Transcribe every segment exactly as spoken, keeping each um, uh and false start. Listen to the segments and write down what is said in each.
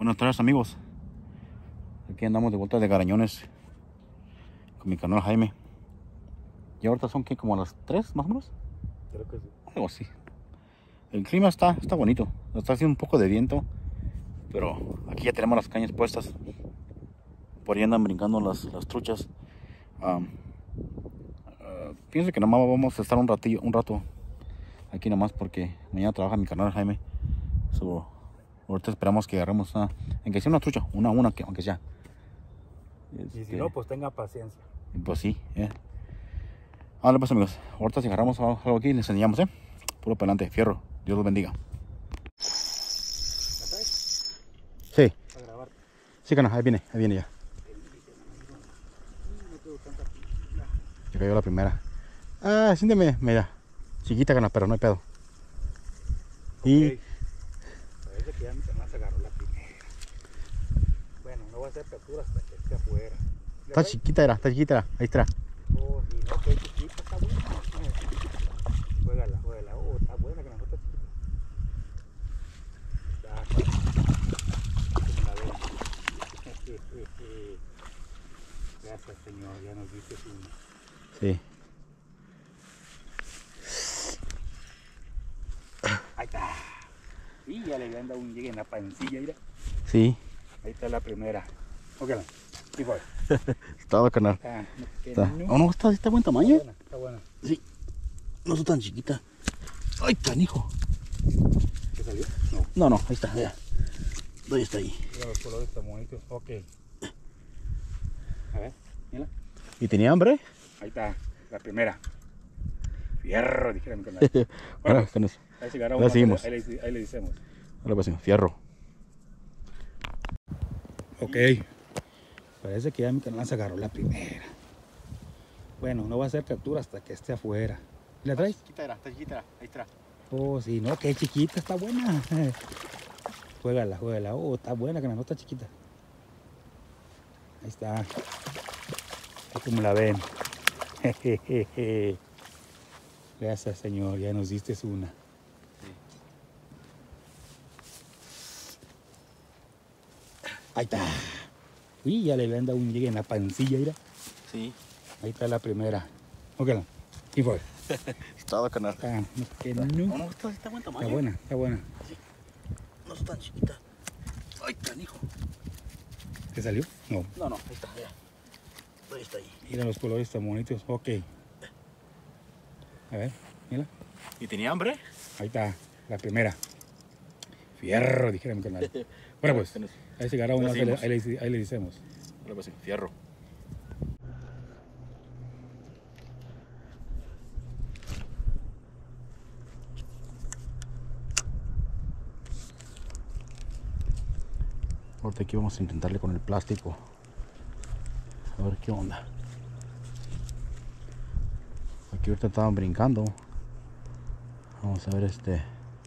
Buenas tardes, amigos. Aquí andamos de vuelta de Garañones con mi canal Jaime. Y ahorita son que como a las tres más o menos. Creo que sí. Algo así. El clima está, está bonito. Está haciendo un poco de viento. Pero aquí ya tenemos las cañas puestas. Por ahí andan brincando las, las truchas. Um, uh, pienso que nomás vamos a estar un ratillo, un rato aquí nomás porque mañana trabaja mi canal Jaime. So, ahorita esperamos que agarremos una, en que sea una trucha, una a una, que, aunque sea. Y Este, si no, pues tenga paciencia. Pues sí, eh. Vale, pues amigos, ahorita si agarramos algo aquí les enseñamos, eh. Puro para adelante, fierro. Dios los bendiga. Sí. Para grabar. Sí, cana, ahí viene, ahí viene ya. Ya cayó la primera. Ah, siénteme, mira. Chiquita, cana, pero no hay pedo. Y Okay. Parece que ya mi canal se agarró la primera. Bueno, no va a hacer captura hasta que esté afuera. está chiquita, era, está chiquita, era. Ahí está. Oh, y no, que chiquita, está buena. Juégala, juégala. Oh, está buena, que la nota chiquita. Como la ven. Gracias, Señor, ya nos diste una. Sí. Ahí está. Y ya le anda un llegue en la pancilla, mira. Sí. Ahí está la primera. Ok, sí fue. Estaba, canal. Está, Está. Oh, no, está, está buen tamaño. Está buena, está buena. Sí. No está tan chiquita. Ay, canijo. ¿Qué salió? No. No, no, ahí está, ya. Ahí está ahí. Mira los colores tan bonitos. Ok. A ver, mira. ¿Y tenía hambre? Ahí está, la primera. Fierro, dijera mi canal. Bueno, Bueno, con eso. ahí se agarra Ya una, seguimos. Ahí le, ahí le decimos. Ahora pues, fierro. Ok. Parece que ya mi canal se agarró la primera. Bueno, no va a hacer captura hasta que esté afuera. ¿La traes? Chiquita era, está chiquita era. Ahí está. Oh, sí, no, que chiquita, está buena. Juégala, juégala. Oh, está buena, que no está chiquita. Ahí está. Ahí como la ven. Gracias, Señor, ya nos diste una. Sí. Ahí está. Uy, ya le anda un llegue en la pancilla, mira. Sí. Ahí está la primera. Ok, ¿y fue? Estaba, canal. Está, no, que no. No, no, está, está buen tamaño. Está buena, está buena. No está tan chiquita. Ay, canijo. ¿Te salió? No. No, no, ahí está, ya. Ahí está ahí. Mira los colores tan bonitos. Ok. A ver, mira. ¿Y tenía hambre? Ahí está, la primera. Fierro, dijera mi canal. Bueno, pues, ahí se agarra una, ahí le, ahí le, ahí le decimos. Ahora pues, fierro. Ahorita aquí vamos a intentarle con el plástico. A ver qué onda. Aquí ahorita estaban brincando. Vamos a ver este.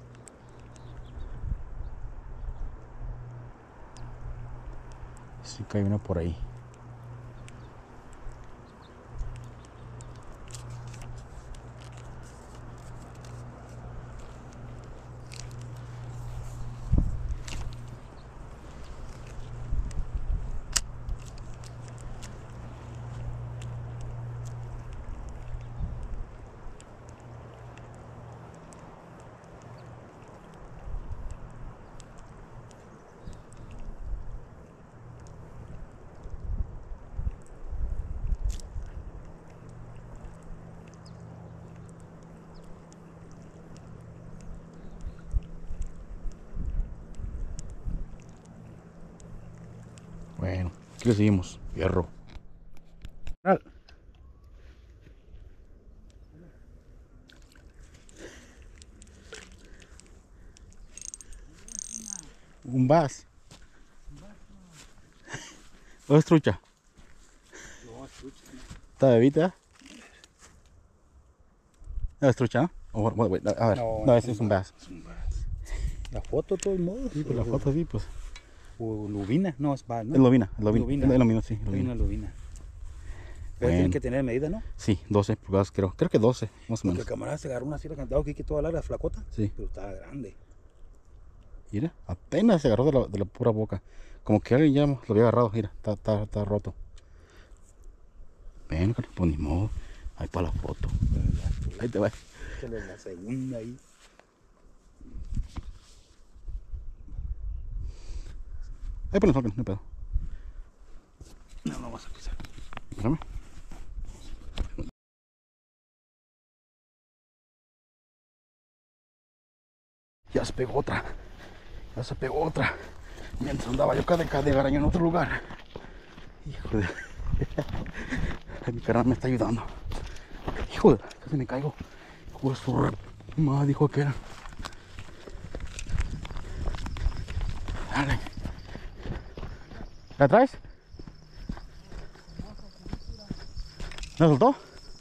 Si cae una por ahí. Bueno, aquí le seguimos. Fierro. Un bass. ¿O es trucha? No, escucha. ¿Está bebita? ¿No es trucha? ¿No? Oh, wait, wait, a ver, no, No, ese es un bass. Es un bass. La foto, de todos modos. Sí, pues la foto sí, pues. O lubina, no, es bass, ¿no? Es lobina, es lobina. Lobina. Es lobina, sí, Hay lobina. una lubina. Pero Bueno. tienen que tener medida, ¿no? Sí, doce pulgadas creo. Creo que doce, más o Porque el menos. camarada se agarró una sierra cantado aquí que toda larga, flacota. Sí. Pero estaba grande. Mira, apenas se agarró de la, de la pura boca. Como que alguien ya lo había agarrado. Mira, está, está, está roto. Ven, pues ni modo. Ahí para la foto. Ahí te va. Échale la segunda ahí. Ahí ponle snorkel, no hay pedo. No, no vas a pisar. Espérame. Ya se pegó otra. Ya se pegó otra. Mientras andaba yo acá de, acá de garaño en otro lugar. Hijo de... Ay, mi carnal me está ayudando. Hijo de... Casi me caigo. Hijo de su... Madre dijo que era. Dale. ¿La traes? ¿La soltó?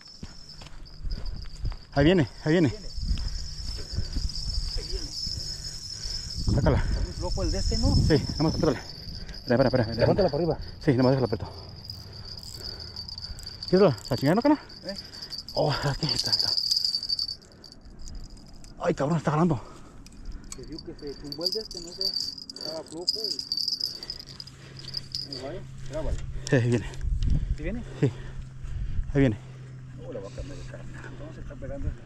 Ahí viene, ahí viene. Sácala. ¿Está muy flojo el de este, no? Sí, nada más apretale. Espera, espera, espera. Levántala por arriba. Sí, nada más déjala apreto. ¿Quieres la, la chingada, no, cana? ¿Eh? Oh, aquí está, está. Ay, cabrón, está jalando. Te digo que se tumbó el de este, no sé. Estaba flojo. Ahí vaya, grábale. Sí, ahí viene. ¿Sí viene? Sí, ahí viene. No, la va a cambiar de carne. ¿Cómo se está pegando eso?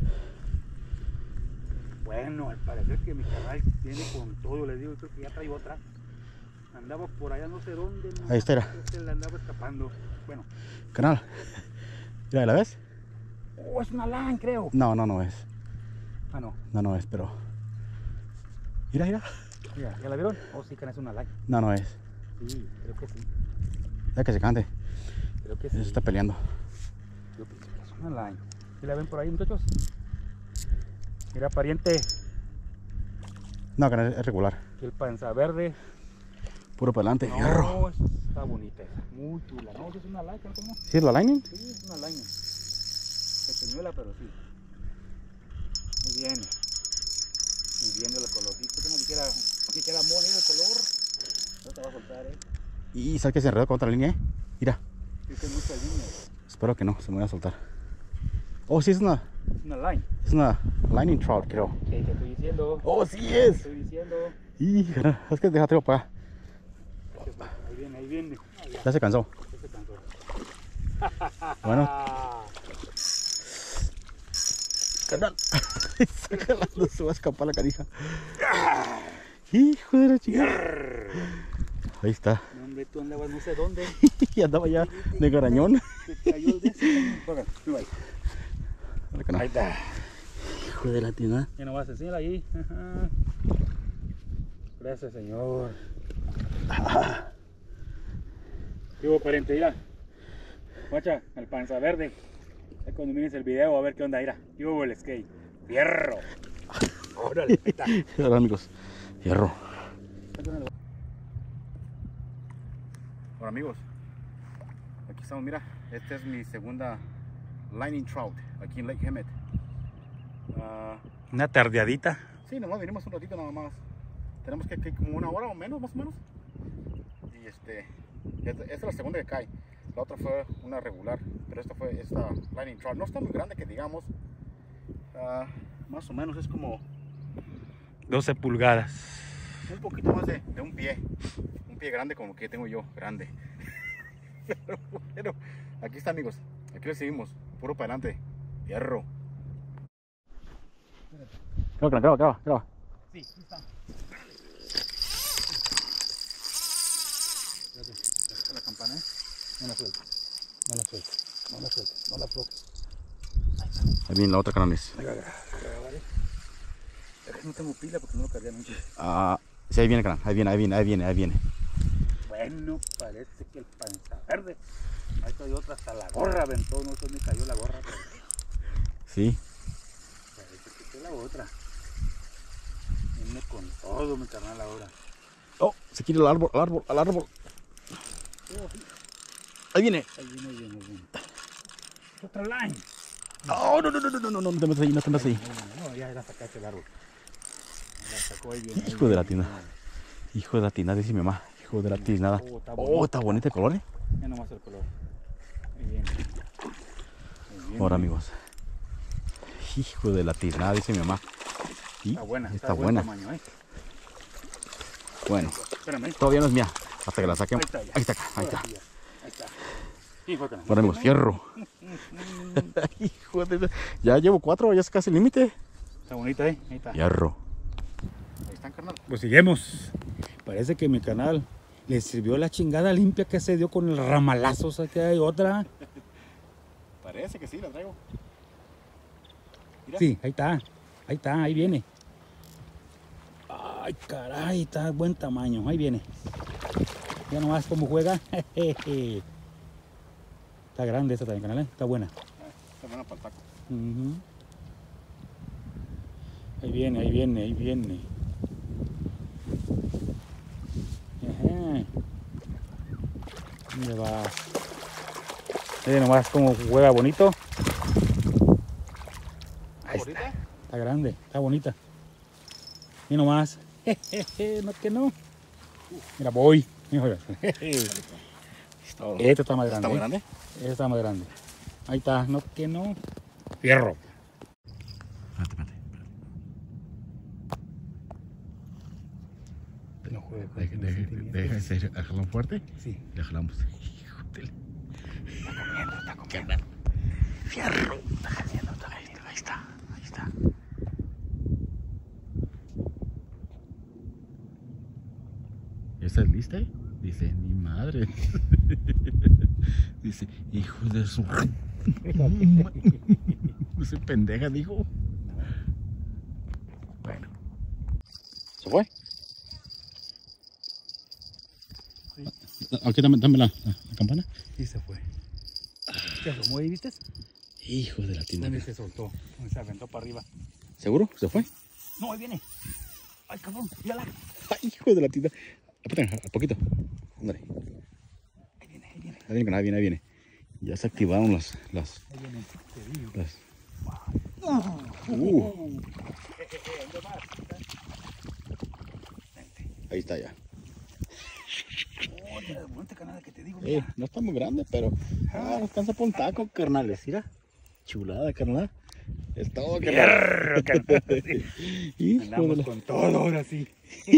Bueno, al parecer que mi carnal viene con todo, les digo, creo que ya trae otra. Andaba por allá no sé dónde. No, Ahí está, era. este le andaba escapando. Bueno. Canal. Mira, ¿la ves? Oh, es una line, creo. No, no, no es. Ah, no. No, no es, pero... Mira, mira. Mira, ¿ya la vieron? Oh, sí, que es una line. No, no es. Sí, creo que sí. Ya que se cante. Creo que sí. Eso está peleando. Yo pienso que es una line. ¿Sí la ven por ahí, muchachos? Mira, pariente, No, canal, es regular. el panza verde. Puro para adelante. No, Hierro. está bonita esa. Muy chula. No, sí es una line, ¿cómo? ¿Sí es la lining? Sí, es una line. Pequeñuela, pero sí. Muy bien. Y viendo el colorcito, como si quiera, si quiera mono el color. No te va a soltar, eh. Y sabes que se enredó con otra línea, eh. Mira. Es que hay muchas líneas. Espero que no, se me vaya a soltar. Oh, sí, es una... Es una line. Es una lining trout, creo. Sí, te estoy diciendo. Oh, sí Te es. estoy diciendo. Y, es que déjate para acá. Ahí viene, ahí viene. Ah, ya, Ya se cansó. ya se cansó. Bueno. Canal. Está jalando, se va a escapar la canija. Hijo de la chica. Ahí está. No, hombre, tú andabas no sé dónde. Y andaba ya de garañón. Te cayó el de ese. Juega, tú ahí. Dale, canal. Ahí está. Hijo de la tina. Ya no vas a enseñar ahí. Ajá. Gracias, señor. ¿Qué hubo, pariente? Mira. Guacha, el panza verde. Ahí cuando mires el video a ver qué onda. Mira. ¿Qué hubo el skate? Fierro. Órale, ahí está. Hola, amigos. Hierro. Bueno, amigos. Aquí estamos, mira. Esta es mi segunda lining trout aquí en Lake Hemet. Uh, Una tardeadita. sí, nomás vinimos un ratito nada más. Tenemos que, que como una hora o menos, más o menos. Y este, esta, esta es la segunda que cae. La otra fue una regular, pero esta fue esta lining trout. No está muy grande que digamos. Uh, más o menos es como doce pulgadas. un poquito más de, de un pie. Un pie grande como que tengo yo, grande. Pero bueno, aquí está, amigos. Aquí le seguimos. Puro para adelante. Hierro. Graba, graba, graba, graba. Sí, sí está. La campana, ¿eh? No la suelta. No la suelta. No la suelta. No la aflojes. Ahí viene la otra, canales. No tengo pila porque no lo cargué mucho. Ah, sí, ahí viene, canal. Ahí viene, ahí viene, ahí viene, ahí viene. Bueno, parece que el panza verde. Ahí cayó otra, hasta la gorra aventó. No sé dónde cayó la gorra, pero Sí. parece que fue la otra. Viene con todo mi carnal ahora. Oh, se quiere el árbol, al árbol, al árbol. Oh, sí. Ahí viene. Ahí viene, ahí viene, ahí viene. Otra line. Oh, no, no, no, no, no, no, no, no te metas ahí, no te metas ahí. No, ya la sacaste el árbol. La sacó ahí bien. Hijo de la tina. Hijo de la tina, dice mi mamá. Hijo de la tina. Oh, está Oh, está bonito el color, eh. Ya nomás el color. Ahí viene. Ahí viene. Ahora, amigos. Hijo de la tina, dice mi mamá. Sí, Está buena, está, está de buen buena. tamaño, ¿eh? Bueno, Espérame. todavía no es mía. Hasta que la saquemos. Ahí está, ya. Ahí está, acá, ahí está. Ahí está. Sí, fue, carnal. Bueno, amigos, fierro. Hijo de... Ya llevo cuatro, ya es casi el límite. Está bonita, ¿eh? Ahí está. Fierro. Ahí están, carnal. Pues seguimos. Parece que mi canal le sirvió la chingada limpia que se dio con el ramalazo. O sea, que hay otra. Parece que sí, la traigo. Mira. Sí, ahí está. Ahí está, ahí viene. Ay, caray, está de buen tamaño. Ahí viene. Ya nomás cómo juega. Está grande esta también, canal, ¿eh? Está buena. Está buena para el taco. Uh-huh. Ahí viene, ahí viene, ahí viene. Ajá. ¿Dónde va? Miren nomás cómo juega bonito. Ahí está. Está grande, está bonita. Y nomás. No que no. Mira, voy. Mira. Este está más grande. ¿Está muy grande? Este está más grande. Ahí está, no que no. Fierro. Espérate, espérate. No juegue con Deja, mis deja, sentimientos. deja ese jalón fuerte. Sí. Le jalamos. Hijo de... Está comiendo, está comiendo. Fierro. Está cayendo, está cayendo. Ahí está, ahí está. ¿Esa es lista? Eh? Dice, mi madre. Dice, hijo de su... Ese pendeja dijo. Bueno. ¿Se fue? Sí. Aquí dame, dame la, la, la campana. Y se fue. ¿Se asomó ahí, viste? Hijo de la tienda. ¿Dónde se soltó? ¿Dónde se aventó para arriba? ¿Seguro? ¿Se fue? No, ahí viene. Ay, cabrón, mírala. Ay, hijo de la tienda. Aprieta, a poquito. Ándale. Ahí viene, ahí viene. Ahí viene, ahí viene, ahí viene. Ya se activaron las... las, Ahí viene, te digo. las... Uh. Uh, Eh, eh, eh, ¿dónde vas? ahí está ya. Oh, mira, de bonita canada que te digo, Eh, mira. no está muy grande, pero... Ah, alcanza por un taco, carnales. Mira. Chulada, carnal. Es todo, carnal. Fierro, carnal. Hijo de Andamos la... con todo ahora sí.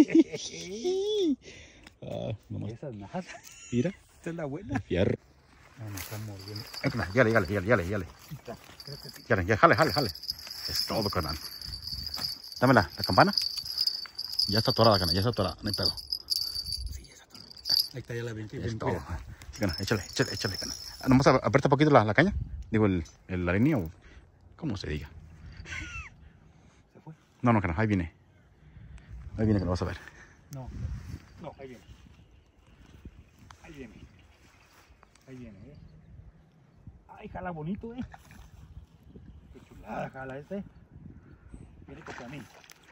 Ah, nomás. Esas najas. Mira. Esta es la buena. Fierro. No, no está mordiendo. Eh, carnal, Yale, yale, yale, yale, yale. Ahí está. Creo que sí. Yale, ya, jale, jale, jale. Es todo, carnal. Dame la, la campana. Ya está atorada, carnal, ya está atorada. No hay pedo. Sí, ya está todo. Ahí está ya la veinte. Es todo. Sí, carnal, échale, échale, échale, carnal. Ah, nomás a- aprieta poquito la, la caña. Digo, el, el, la línea o... ¿Cómo se diga? ¿Se fue? No, no, carnal, ahí viene. Ahí viene que lo vas a ver. No, no, ahí viene. Ahí viene. Ahí viene, eh. Ay, jala bonito, eh. Qué chulada jala este. Viene contra mí.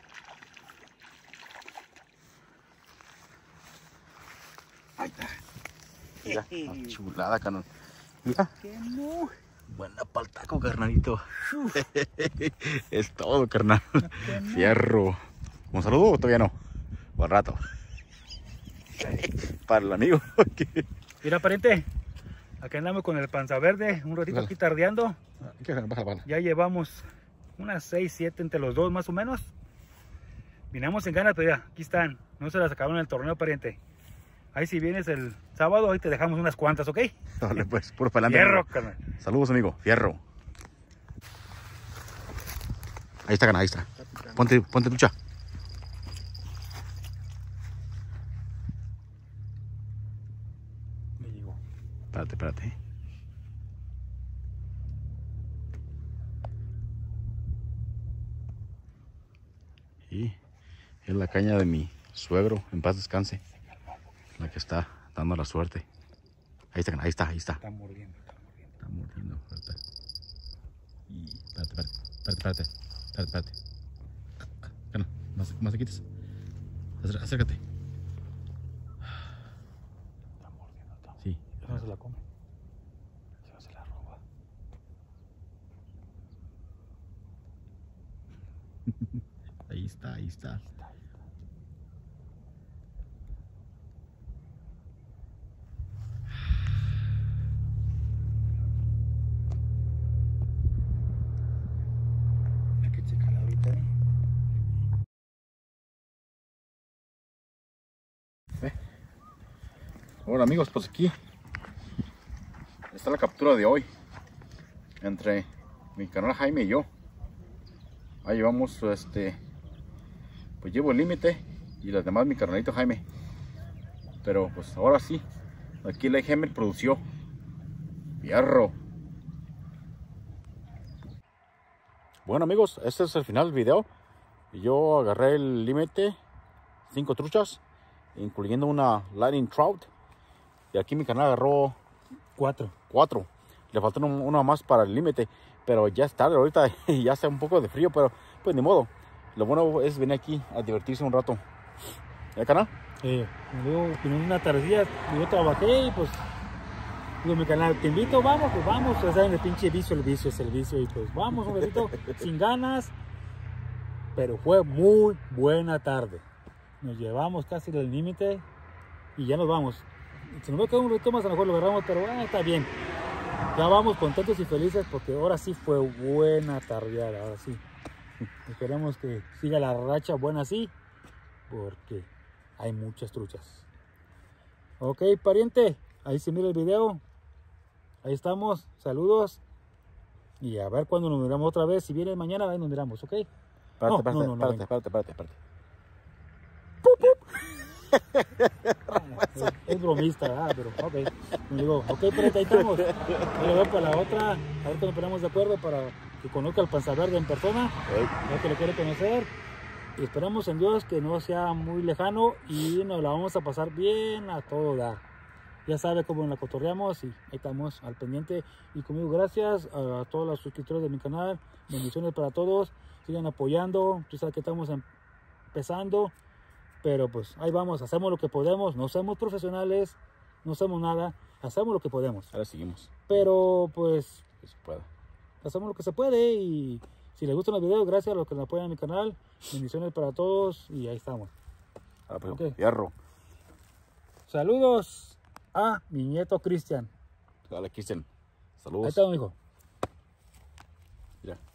Ahí está. Mira, ah, chulada, carnal. Mira. Que no. Buena pa'l taco, carnalito. Es todo, carnal. Que no. Fierro. ¿Un saludo o todavía no? Por rato. Para el amigo. Mira, pariente. Acá andamos con el panza verde. Un ratito aquí tardeando. Bájala, bájala. Ya llevamos unas seis, siete entre los dos más o menos. Vinamos en ganas, pero ya, aquí están. No se las acabaron en el torneo, pariente. Ahí si vienes el sábado, ahí te dejamos unas cuantas, ¿ok? Dale, pues, puro para adelante. Fierro, amigo. carnal. Saludos, amigo. Fierro. Ahí está, carnal, ahí está. Ponte, ponte lucha. Me llegó. Espérate, espérate. Y es la caña de mi suegro, en paz descanse. La que está dando la suerte. Ahí está, ahí está, ahí está. Está mordiendo, está mordiendo. Está mordiendo fuerte. Y espérate, espérate, espérate, espérate, espérate, espérate. Ah, ah, no, más, más te quites. Acércate. Está mordiendo, está. Sí. No se la come. Si no se la roba. Ahí está, ahí está. Está ahí. Hay que checarla ahorita, ¿eh? Hola amigos, pues aquí está la captura de hoy entre mi carnal Jaime y yo. Ahí llevamos este, pues llevo el límite y las demás mi carnalito Jaime. Pero pues ahora sí, aquí la Hammer produció fierro. Bueno amigos, este es el final del video. Yo agarré el límite, cinco truchas, incluyendo una Lightning Trout. Y aquí mi carnal agarró Cuatro. cuatro. Le faltó una más para el límite, pero ya es tarde ahorita y ya hace un poco de frío, pero pues ni modo. Lo bueno es venir aquí a divertirse un rato. ¿Ya, carnal? Eh, luego, en una tardía, yo trabajé y pues digo, mi canal, te invito, vamos, pues vamos. Ya saben, el pinche vicio, el vicio es el vicio. Y pues vamos un ratito sin ganas. Pero fue muy buena tarde. Nos llevamos casi del límite y ya nos vamos. Si nos va a quedar un ratito más, a lo mejor lo agarramos, pero bueno, está bien. Ya vamos contentos y felices porque ahora sí fue buena tardeada, ahora sí. Esperemos que siga la racha buena así, porque hay muchas truchas. Ok, pariente, ahí se mira el video. Ahí estamos, saludos. Y a ver cuándo nos miramos otra vez. Si viene mañana, ahí nos miramos, ¿ok? Espérate, No, espérate, no, no, no, espérate, espérate, espérate, espérate. Es, es bromista, ¿verdad? Pero ok. Me digo, ok, pero ahí estamos. Ahí lo veo para la otra. A ver que nos ponemos de acuerdo para que conozca al Panza Verde en persona. Hey. Ya que lo quiere conocer. Y esperamos en Dios que no sea muy lejano y nos la vamos a pasar bien a todo dar. Ya sabe cómo la cotorreamos y ahí estamos al pendiente. Y conmigo, gracias a todos los suscriptores de mi canal. Bendiciones para todos. Sigan apoyando. Tú sabes que estamos empezando. Pero pues ahí vamos, hacemos lo que podemos. No somos profesionales, no somos nada. Hacemos lo que podemos. Ahora seguimos. Pero pues Que se pueda. hacemos lo que se puede. Y si les gustan los videos, gracias a los que me apoyan en mi canal. Bendiciones para todos y ahí estamos. Ah, pues, Okay. fierro. Saludos a mi nieto Cristian. Dale, Cristian. Ahí Saludos. está, mi hijo. Mira.